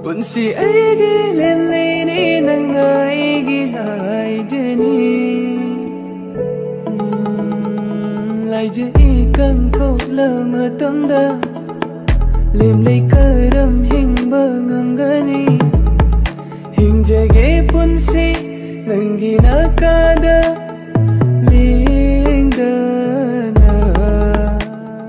Punsi aigi lemleini nang aigi laijani Laijani kang thok lama tamda Lemlei karam hingba ngangani Hingjage punsi nangi nakada